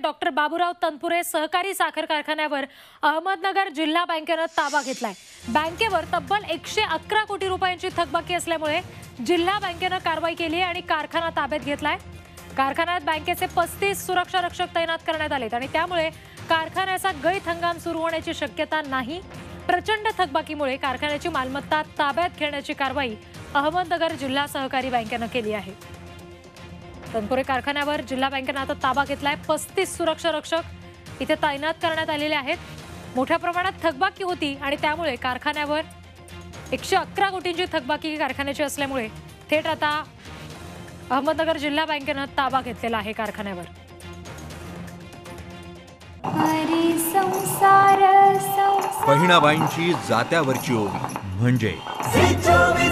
Doctor Baburao Tanpure सहकारी साखर कारखान्यावर अहमदनगर जिल्हा बँकेनं ताबा घेतलाय। बँकेवर तब्बल 111 कोटी रुपयांची थकबाकी असल्यामुळे जिल्हा बँकेनं कारवाई केली आणि कारखाना ताब्यात घेतलाय। कारखान्यात बँकेचे 35 सुरक्षा रक्षक तैनात करण्यात आलेत आणि त्यामुळे कारखान्याचा गैत हंगाम सुरू होण्याची शक्यता नाही। प्रचंड थकबाकीमुळे कारखान्याची मालमत्ता ताब्यात घेण्याची कारवाई अहमदनगर जिल्हा सहकारी बँकेनं केली आहे। तनपुरे कारखान्यावर जिल्हा बँकेनं आता ताबा घेतलाय। 35 सुरक्षा रक्षक इथे तैनात करण्यात आलेले आहेत। मोठ्या प्रमाणात थकबाकी होती आणि त्यामुळे कारखान्यावर 111 कोटींची थकबाकी कारखान्याची असल्यामुळे थेट आता अहमदनगर जिल्हा बँकेनं ताबा घेतलेला आहे कारखान्यावर। बहिणाबाईंची जात्यावरची ओवी म्हणजे